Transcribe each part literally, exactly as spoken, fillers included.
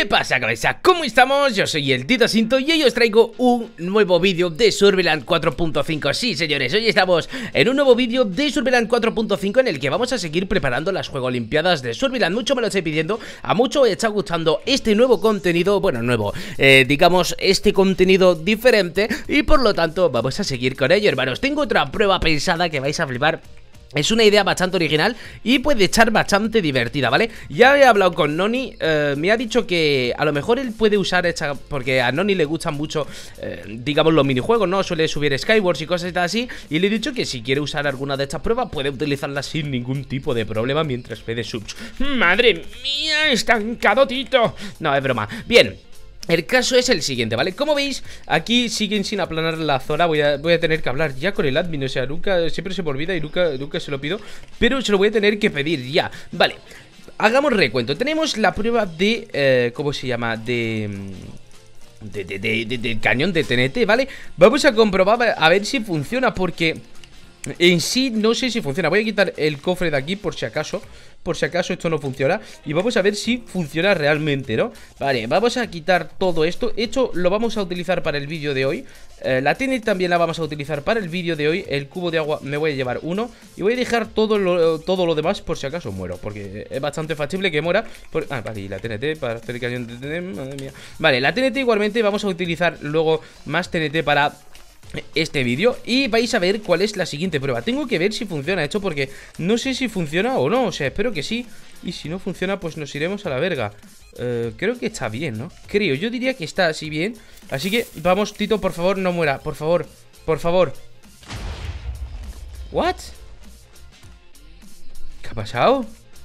¿Qué pasa, cabeza? ¿Cómo estamos? Yo soy el Tito Sinto y hoy os traigo un nuevo vídeo de Surviland cuatro punto cinco. Sí, señores, hoy estamos en un nuevo vídeo de Surviland cuatro punto cinco en el que vamos a seguir preparando las Juego Olimpiadas de Surviland. Mucho me lo estoy pidiendo, a mucho me está gustando este nuevo contenido, bueno, nuevo, eh, digamos, este contenido diferente, y por lo tanto vamos a seguir con ello, hermanos. Tengo otra prueba pensada que vais a flipar. Es una idea bastante original y puede echar bastante divertida, ¿vale? Ya he hablado con Noni, eh, me ha dicho que a lo mejor él puede usar esta, porque a Noni le gustan mucho, eh, digamos, los minijuegos, ¿no? Suele subir Skywars y cosas así, y le he dicho que si quiere usar alguna de estas pruebas puede utilizarlas sin ningún tipo de problema mientras pide subs. ¡Madre mía! ¡Estancado, Tito! No, es broma. Bien. El caso es el siguiente, ¿vale? Como veis, aquí siguen sin aplanar la zona. Voy a, voy a tener que hablar ya con el admin. O sea, nunca, siempre se me olvida y nunca, nunca se lo pido, pero se lo voy a tener que pedir ya. Vale, hagamos recuento. Tenemos la prueba de, eh, ¿cómo se llama? De... De, de, de, de, de cañón de T N T, ¿vale? Vamos a comprobar a ver si funciona, porque en sí no sé si funciona. Voy a quitar el cofre de aquí por si acaso, por si acaso esto no funciona, y vamos a ver si funciona realmente, ¿no? Vale, vamos a quitar todo esto. Esto lo vamos a utilizar para el vídeo de hoy. eh, La T N T también la vamos a utilizar para el vídeo de hoy. El cubo de agua me voy a llevar uno, y voy a dejar todo lo, todo lo demás por si acaso muero, porque es bastante factible que muera por... Ah, vale, y la T N T para hacer el cañón de T N T, madre mía. Vale, la T N T igualmente vamos a utilizar luego más T N T para este vídeo, y vais a ver cuál es la siguiente prueba. Tengo que ver si funciona esto, porque no sé si funciona o no. O sea, espero que sí, y si no funciona pues nos iremos a la verga. uh, Creo que está bien, ¿no? Creo, yo diría que está así bien. Así que vamos, Tito, por favor, no muera. Por favor, por favor. ¿What? ¿Qué ha pasado?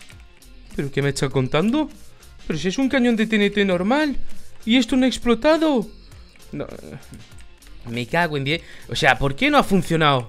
¿Pero qué me está contando? Pero si es un cañón de T N T normal y esto no ha explotado. No... Me cago en diez. O sea, ¿por qué no ha funcionado?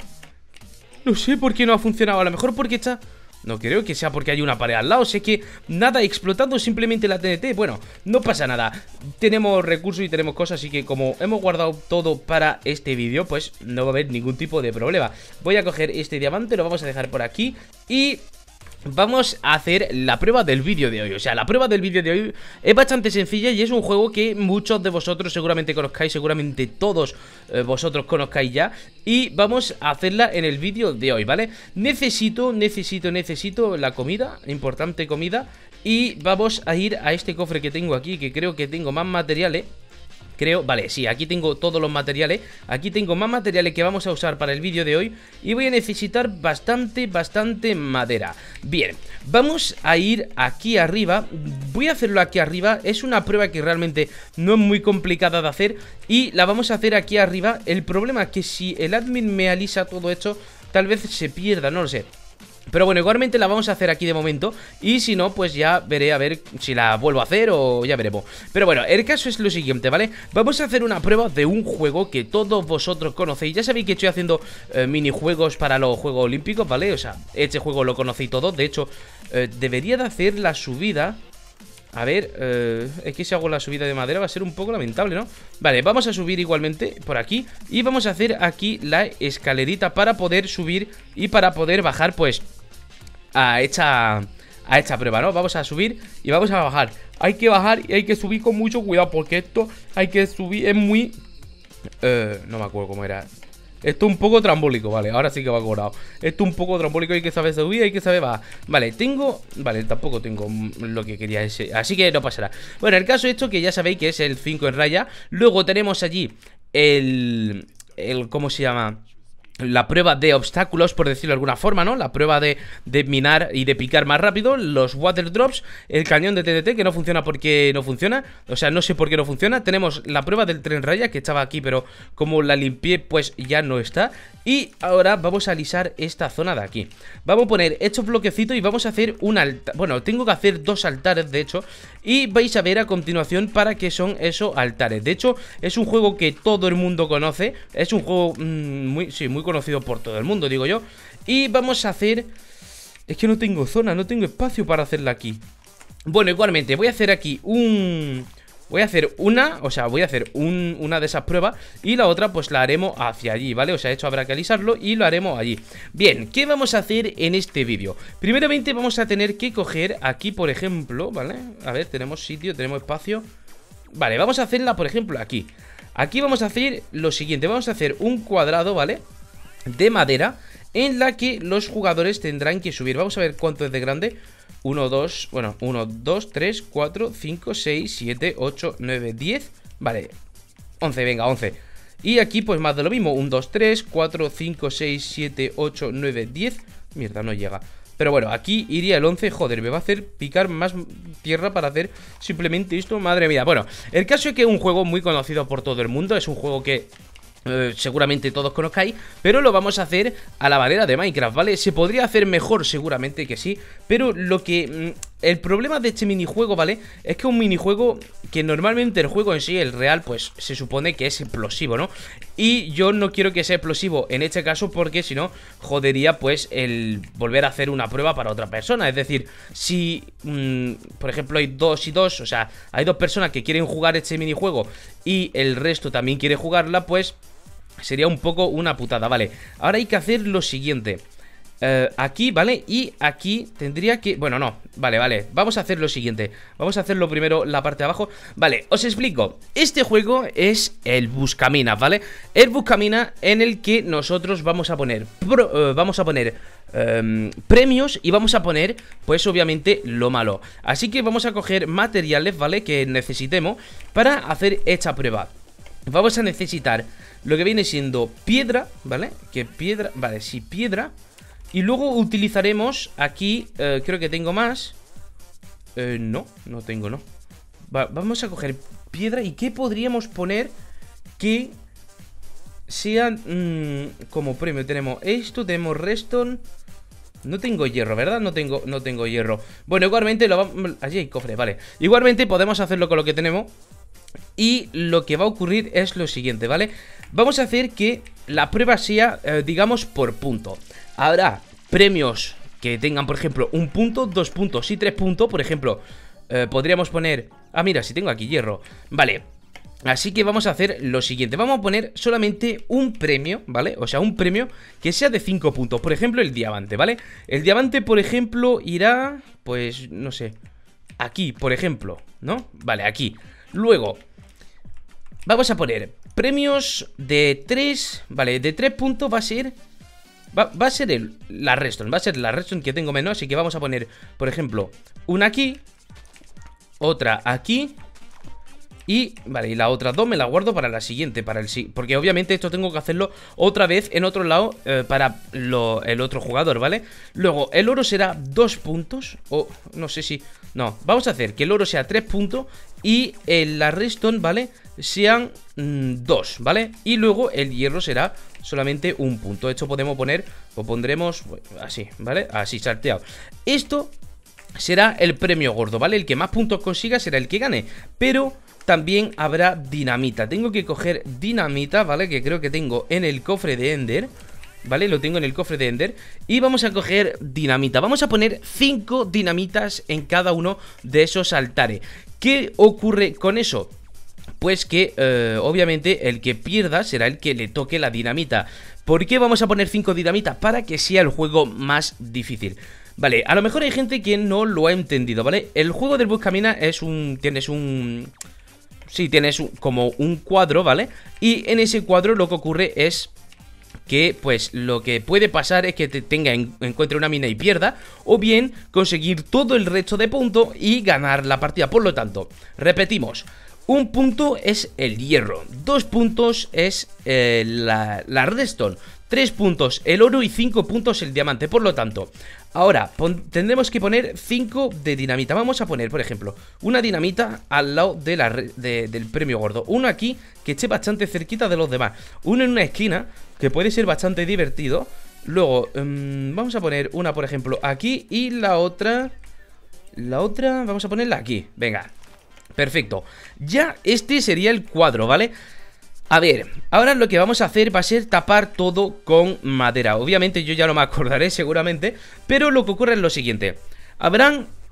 No sé por qué no ha funcionado. A lo mejor porque está... No creo que sea porque hay una pared al lado. Sé que nada explotando, simplemente la T N T. Bueno, no pasa nada. Tenemos recursos y tenemos cosas, así que como hemos guardado todo para este vídeo, pues no va a haber ningún tipo de problema. Voy a coger este diamante, lo vamos a dejar por aquí y... vamos a hacer la prueba del vídeo de hoy. O sea, la prueba del vídeo de hoy es bastante sencilla y es un juego que muchos de vosotros seguramente conozcáis, seguramente todos eh, vosotros conozcáis ya. Y vamos a hacerla en el vídeo de hoy, ¿vale? Necesito, necesito, necesito la comida, importante comida. Y vamos a ir a este cofre que tengo aquí, que creo que tengo más materiales. Creo, vale, sí, aquí tengo todos los materiales. Aquí tengo más materiales que vamos a usar para el vídeo de hoy. Y voy a necesitar bastante, bastante madera. Bien, vamos a ir aquí arriba. Voy a hacerlo aquí arriba. Es una prueba que realmente no es muy complicada de hacer, y la vamos a hacer aquí arriba. El problema es que si el admin me alisa todo esto, tal vez se pierda, no lo sé. Pero bueno, igualmente la vamos a hacer aquí de momento, y si no, pues ya veré a ver si la vuelvo a hacer o ya veremos. Pero bueno, el caso es lo siguiente, ¿vale? Vamos a hacer una prueba de un juego que todos vosotros conocéis. Ya sabéis que estoy haciendo eh, minijuegos para los Juegos Olímpicos, ¿vale? O sea, este juego lo conocéis todos. De hecho, eh, debería de hacer la subida. A ver, eh, es que si hago la subida de madera va a ser un poco lamentable, ¿no? Vale, vamos a subir igualmente por aquí, y vamos a hacer aquí la escalerita para poder subir y para poder bajar, pues, a esta, a esta prueba, ¿no? Vamos a subir y vamos a bajar. Hay que bajar y hay que subir con mucho cuidado, porque esto hay que subir, es muy... Eh, no me acuerdo cómo era. Esto es un poco trambólico, vale, ahora sí que va acordado. Esto es un poco trambólico, hay que saber subir, hay que saber bajar. Vale, tengo... Vale, tampoco tengo lo que quería ese, así que no pasará. Bueno, el caso es esto, que ya sabéis que es el cinco en raya. Luego tenemos allí el... el ¿cómo se llama? La prueba de obstáculos, por decirlo de alguna forma, ¿no? La prueba de, de minar y de picar más rápido. Los water drops. El cañón de T N T, que no funciona porque no funciona. O sea, no sé por qué no funciona. Tenemos la prueba del tren raya, que estaba aquí, pero como la limpié, pues ya no está. Y ahora vamos a alisar esta zona de aquí. Vamos a poner estos bloquecitos y vamos a hacer un altar. Bueno, tengo que hacer dos altares, de hecho. Y vais a ver a continuación para qué son esos altares. De hecho, es un juego que todo el mundo conoce. Es un juego mmm, muy, sí, muy conocido por todo el mundo, digo yo. Y vamos a hacer... Es que no tengo zona, no tengo espacio para hacerla aquí. Bueno, igualmente voy a hacer aquí un... Voy a hacer una, o sea, voy a hacer un, una de esas pruebas y la otra pues la haremos hacia allí, ¿vale? O sea, esto habrá que alisarlo y lo haremos allí. Bien, ¿qué vamos a hacer en este vídeo? Primeramente vamos a tener que coger aquí, por ejemplo, ¿vale? A ver, tenemos sitio, tenemos espacio. Vale, vamos a hacerla, por ejemplo, aquí. Aquí vamos a hacer lo siguiente, vamos a hacer un cuadrado, ¿vale? De madera en la que los jugadores tendrán que subir. Vamos a ver cuánto es de grande. uno, dos, bueno, uno, dos, tres, cuatro, cinco, seis, siete, ocho, nueve, diez. Vale, once, venga, once. Y aquí pues más de lo mismo, uno, dos, tres, cuatro, cinco, seis, siete, ocho, nueve, diez. Mierda, no llega. Pero bueno, aquí iría el once, joder, me va a hacer picar más tierra para hacer simplemente esto, madre mía. Bueno, el caso es que es un juego muy conocido por todo el mundo, es un juego que eh, seguramente todos conozcáis, pero lo vamos a hacer a la manera de Minecraft, ¿vale? Se podría hacer mejor, seguramente que sí, pero lo que... El problema de este minijuego, ¿vale? Es que un minijuego que normalmente el juego en sí, el real, pues se supone que es explosivo, ¿no? Y yo no quiero que sea explosivo en este caso porque si no, jodería pues el volver a hacer una prueba para otra persona. Es decir, si, mmm, por ejemplo, hay dos y dos, o sea, hay dos personas que quieren jugar este minijuego y el resto también quiere jugarla, pues sería un poco una putada, ¿vale? Ahora hay que hacer lo siguiente. Uh, aquí, ¿vale? Y aquí tendría que... Bueno, no, vale, vale. Vamos a hacer lo siguiente. Vamos a hacerlo primero la parte de abajo. Vale, os explico. Este juego es el Buscaminas, ¿vale? El Buscaminas en el que nosotros vamos a poner pro, uh, Vamos a poner um, premios y vamos a poner, pues obviamente, lo malo. Así que vamos a coger materiales, ¿vale? Que necesitemos para hacer esta prueba. Vamos a necesitar lo que viene siendo piedra, ¿vale? Que piedra... Vale, sí, piedra... Y luego utilizaremos aquí, eh, creo que tengo más. Eh, no, no tengo, no. Va, vamos a coger piedra. ¿Y qué podríamos poner que sea mmm, como premio? Tenemos esto, tenemos redstone. No tengo hierro, ¿verdad? No tengo, no tengo hierro. Bueno, igualmente lo vamos... Allí hay cofre, vale. Igualmente podemos hacerlo con lo que tenemos. Y lo que va a ocurrir es lo siguiente, ¿vale? Vamos a hacer que la prueba sea, eh, digamos, por punto. Habrá premios que tengan, por ejemplo, un punto, dos puntos y tres puntos. Por ejemplo, eh, podríamos poner... Ah, mira, si tengo aquí hierro. Vale, así que vamos a hacer lo siguiente. Vamos a poner solamente un premio, ¿vale? O sea, un premio que sea de cinco puntos. Por ejemplo, el diamante, ¿vale? El diamante, por ejemplo, irá... Pues, no sé... Aquí, por ejemplo, ¿no? Vale, aquí. Luego... Vamos a poner premios de tres... Vale, de tres puntos va a ser... Va, va a ser el, la redstone. Va a ser la redstone que tengo menos. Así que vamos a poner, por ejemplo, una aquí, otra aquí. Y, vale, y la otra dos me la guardo para la siguiente, para el sí. Porque obviamente esto tengo que hacerlo otra vez en otro lado, eh, para lo, el otro jugador, ¿vale? Luego, el oro será dos puntos. O, no sé si... No, vamos a hacer que el oro sea tres puntos. Y el, la redstone, ¿vale? Sean mmm, dos, ¿vale? Y luego el hierro será solamente un punto. Esto podemos poner, lo pondremos así, ¿vale? Así, salteado. Esto será el premio gordo, ¿vale? El que más puntos consiga será el que gane. Pero también habrá dinamita. Tengo que coger dinamita, ¿vale? Que creo que tengo en el cofre de Ender, ¿vale? Lo tengo en el cofre de Ender. Y vamos a coger dinamita. Vamos a poner cinco dinamitas en cada uno de esos altares. ¿Qué ocurre con eso? Pues que, eh, obviamente, el que pierda será el que le toque la dinamita. ¿Por qué vamos a poner cinco dinamitas? Para que sea el juego más difícil. Vale, a lo mejor hay gente que no lo ha entendido, ¿vale? El juego del Buscaminas es un... Tienes un... Sí, tienes un, como un cuadro, ¿vale? Y en ese cuadro lo que ocurre es que, pues, lo que puede pasar es que te tenga en, encuentre una mina y pierda, o bien conseguir todo el resto de puntos y ganar la partida. Por lo tanto, repetimos, un punto es el hierro, dos puntos es eh, la, la redstone, tres puntos el oro y cinco puntos el diamante. Por lo tanto, ahora tendremos que poner cinco de dinamita. Vamos a poner, por ejemplo, una dinamita al lado de la, de, del premio gordo. Uno aquí que esté bastante cerquita de los demás. Uno en una esquina que puede ser bastante divertido. Luego, um, vamos a poner una, por ejemplo, aquí. Y la otra... La otra, vamos a ponerla aquí. Venga, perfecto. Ya este sería el cuadro, ¿vale? A ver, ahora lo que vamos a hacer va a ser tapar todo con madera. Obviamente yo ya no me acordaré seguramente, pero lo que ocurre es lo siguiente. Habrán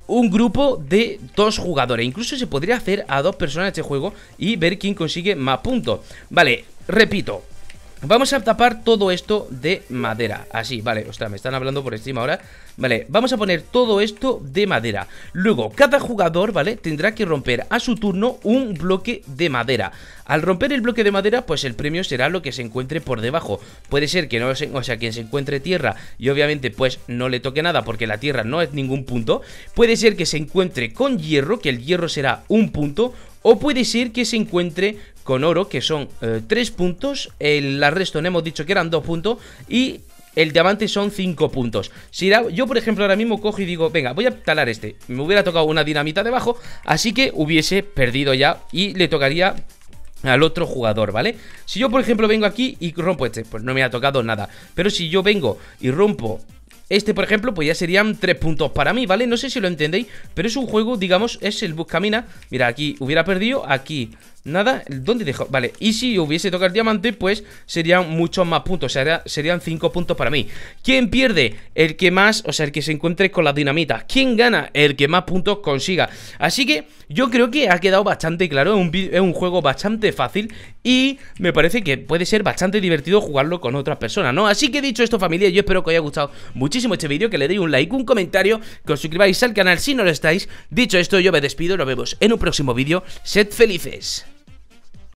un grupo de dos jugadores. Incluso se podría hacer a dos personas este juego y ver quién consigue más puntos. Vale, repito. Vamos a tapar todo esto de madera. Así, vale, ostras, me están hablando por encima ahora. Vale, vamos a poner todo esto de madera. Luego, cada jugador, ¿vale? Tendrá que romper a su turno un bloque de madera. Al romper el bloque de madera, pues el premio será lo que se encuentre por debajo. Puede ser que no se, o sea, quien se encuentre tierra y obviamente pues no le toque nada porque la tierra no es ningún punto. Puede ser que se encuentre con hierro, que el hierro será un punto. O puede ser que se encuentre con oro, que son eh, tres puntos. El resto no hemos dicho que eran dos puntos. Y el diamante son cinco puntos. Si la, yo por ejemplo ahora mismo cojo y digo, venga, voy a talar este. Me hubiera tocado una dinamita debajo, así que hubiese perdido ya y le tocaría al otro jugador, ¿vale? Si yo por ejemplo vengo aquí y rompo este, pues no me ha tocado nada. Pero si yo vengo y rompo este, por ejemplo, pues ya serían tres puntos para mí, ¿vale? No sé si lo entendéis, pero es un juego, digamos, es el buscamina. Mira, aquí hubiera perdido, aquí nada, ¿dónde dejo? Vale, y si hubiese tocado el diamante, pues serían muchos más puntos, o sea, serían cinco puntos para mí. ¿Quién pierde? El que más, o sea, el que se encuentre con la dinamita. ¿Quién gana? El que más puntos consiga. Así que yo creo que ha quedado bastante claro, es un, es un juego bastante fácil y me parece que puede ser bastante divertido jugarlo con otras personas, ¿no? Así que dicho esto, familia, yo espero que os haya gustado muchísimo este vídeo, que le deis un like, un comentario, que os suscribáis al canal si no lo estáis. Dicho esto, yo me despido, nos vemos en un próximo vídeo. Sed felices.